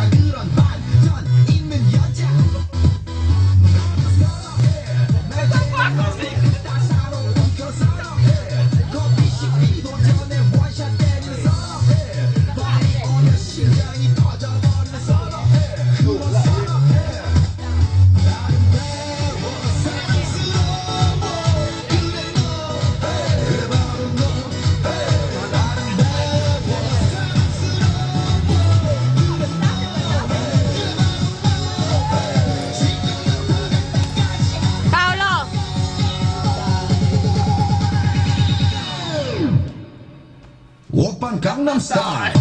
오빤 강남스타일.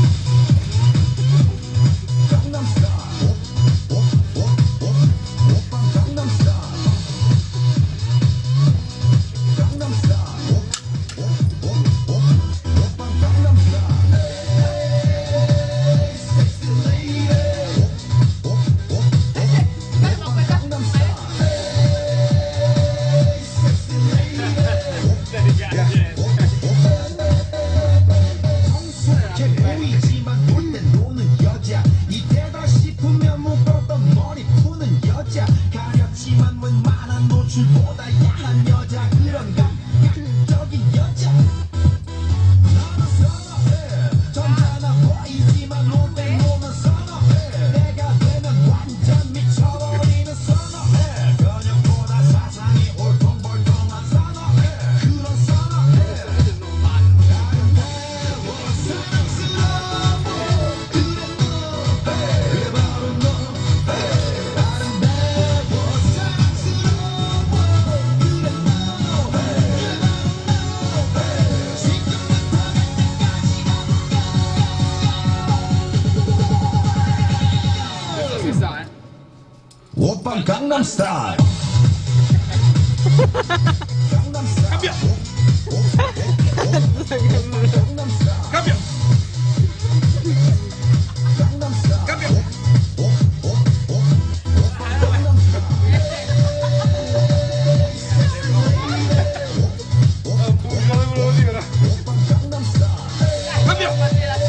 보다 야한 여자 그런 감각적인 여자 나는 선어해 점잖아 보이지만 놀 때 노는 선어해 내가 되면 완전 미쳐버리는 선어해 근육보다 사상이 올통벌통한 선어해 그런 선어해 아름다워 사랑스러워 그래 너 그래 바로 너 오빤 강남스타일. Cambio. Cambio. Cambio. Cambio.